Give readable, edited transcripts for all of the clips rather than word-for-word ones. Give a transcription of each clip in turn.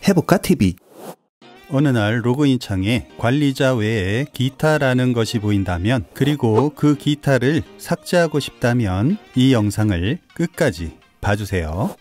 해볼까 TV. 어느 날 로그인 창에 관리자 외에 기타라는 것이 보인다면, 그리고 그 기타를 삭제하고 싶다면 이 영상을 끝까지 봐주세요.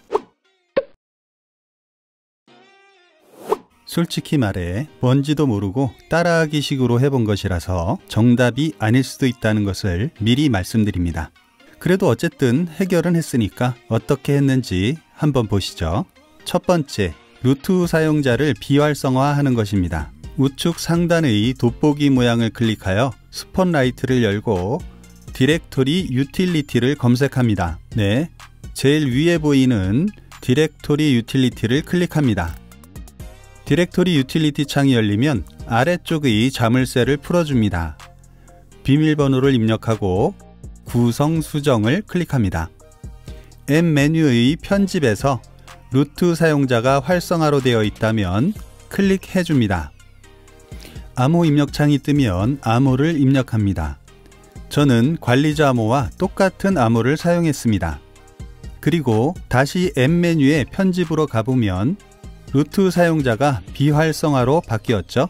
솔직히 말해 뭔지도 모르고 따라하기 식으로 해본 것이라서 정답이 아닐 수도 있다는 것을 미리 말씀드립니다. 그래도 어쨌든 해결은 했으니까 어떻게 했는지 한번 보시죠. 첫 번째, 루트 사용자를 비활성화하는 것입니다. 우측 상단의 돋보기 모양을 클릭하여 스폿라이트를 열고 디렉토리 유틸리티를 검색합니다. 네, 제일 위에 보이는 디렉토리 유틸리티를 클릭합니다. 디렉토리 유틸리티 창이 열리면 아래쪽의 자물쇠를 풀어줍니다. 비밀번호를 입력하고 구성 수정을 클릭합니다. M 메뉴의 편집에서 루트 사용자가 활성화로 되어 있다면 클릭해 줍니다. 암호 입력창이 뜨면 암호를 입력합니다. 저는 관리자 암호와 똑같은 암호를 사용했습니다. 그리고 다시 M 메뉴의 편집으로 가보면 루트 사용자가 비활성화로 바뀌었죠.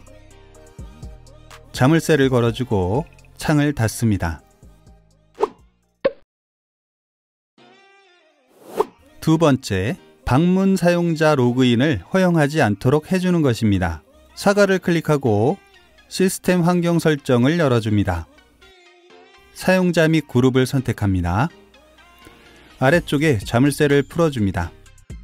자물쇠를 걸어주고 창을 닫습니다. 두 번째, 방문 사용자 로그인을 허용하지 않도록 해주는 것입니다. 사과를 클릭하고 시스템 환경 설정을 열어줍니다. 사용자 및 그룹을 선택합니다. 아래쪽에 자물쇠를 풀어줍니다.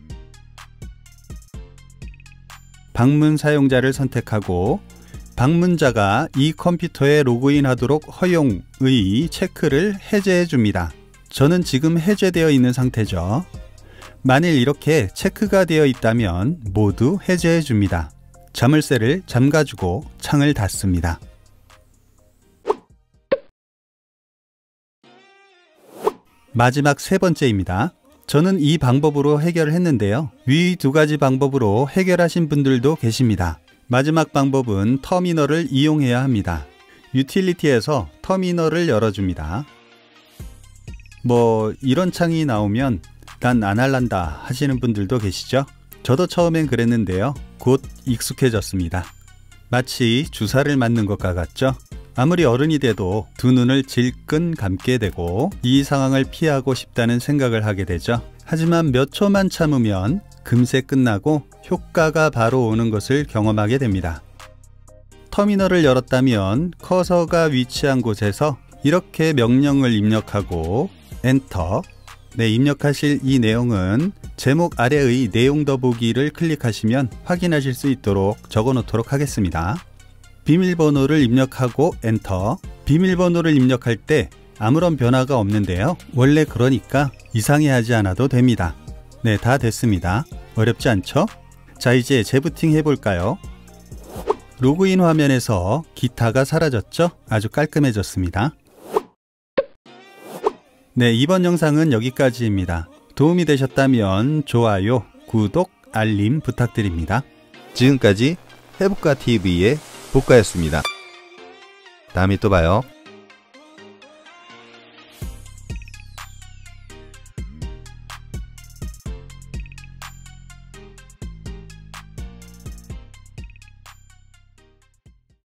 방문 사용자를 선택하고 방문자가 이 컴퓨터에 로그인하도록 허용의 체크를 해제해 줍니다. 저는 지금 해제되어 있는 상태죠. 만일 이렇게 체크가 되어 있다면 모두 해제해 줍니다. 자물쇠를 잠가주고 창을 닫습니다. 마지막 세 번째입니다. 저는 이 방법으로 해결을 했는데요. 위 두 가지 방법으로 해결하신 분들도 계십니다. 마지막 방법은 터미널을 이용해야 합니다. 유틸리티에서 터미널을 열어줍니다. 이런 창이 나오면 난 안 할란다 하시는 분들도 계시죠? 저도 처음엔 그랬는데요. 곧 익숙해졌습니다. 마치 주사를 맞는 것과 같죠? 아무리 어른이 돼도 두 눈을 질끈 감게 되고 이 상황을 피하고 싶다는 생각을 하게 되죠. 하지만 몇 초만 참으면 금세 끝나고 효과가 바로 오는 것을 경험하게 됩니다. 터미널을 열었다면 커서가 위치한 곳에서 이렇게 명령을 입력하고 엔터. 네, 입력하실 이 내용은 제목 아래의 내용 더보기를 클릭하시면 확인하실 수 있도록 적어 놓도록 하겠습니다. 비밀번호를 입력하고 엔터. 비밀번호를 입력할 때 아무런 변화가 없는데요. 원래 그러니까 이상해하지 않아도 됩니다. 네, 다 됐습니다. 어렵지 않죠? 자, 이제 재부팅 해볼까요? 로그인 화면에서 기타가 사라졌죠? 아주 깔끔해졌습니다. 네, 이번 영상은 여기까지입니다. 도움이 되셨다면 좋아요, 구독, 알림 부탁드립니다. 지금까지 해볼까 TV의 복가였습니다. 다음에 또 봐요.